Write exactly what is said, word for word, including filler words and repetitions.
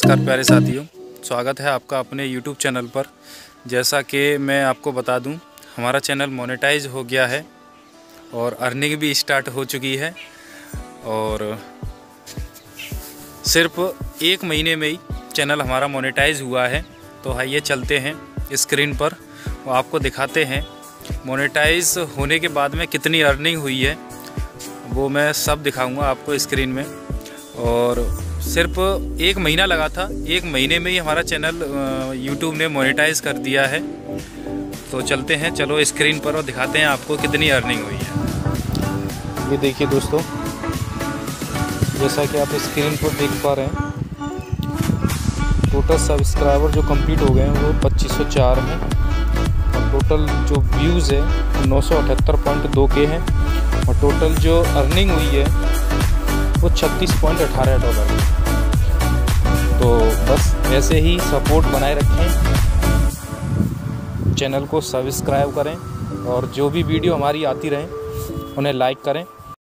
नमस्कार प्यारे साथियों, स्वागत है आपका अपने यूट्यूब चैनल पर। जैसा कि मैं आपको बता दूं, हमारा चैनल मोनेटाइज हो गया है और अर्निंग भी स्टार्ट हो चुकी है और सिर्फ एक महीने में ही चैनल हमारा मोनेटाइज हुआ है। तो आइए चलते हैं स्क्रीन पर और आपको दिखाते हैं मोनेटाइज होने के बाद में कितनी अर्निंग हुई है, वो मैं सब दिखाऊंगा आपको स्क्रीन में। और सिर्फ एक महीना लगा था, एक महीने में ही हमारा चैनल यूट्यूब ने मोनेटाइज कर दिया है। तो चलते हैं, चलो स्क्रीन पर और दिखाते हैं आपको कितनी अर्निंग हुई है। ये देखिए दोस्तों, जैसा कि आप स्क्रीन पर देख पा रहे हैं, टोटल सब्सक्राइबर जो कंप्लीट हो गए हैं वो पच्चीस सौ चार हैं और टोटल जो व्यूज़ है नौ सौ अठहत्तर पॉइंट दो के हैं और टोटल जो अर्निंग हुई है वो छत्तीस पॉइंट अठारह डॉलर है। तो बस ऐसे ही सपोर्ट बनाए रखें, चैनल को सब्सक्राइब करें और जो भी वीडियो हमारी आती रहें उन्हें लाइक करें।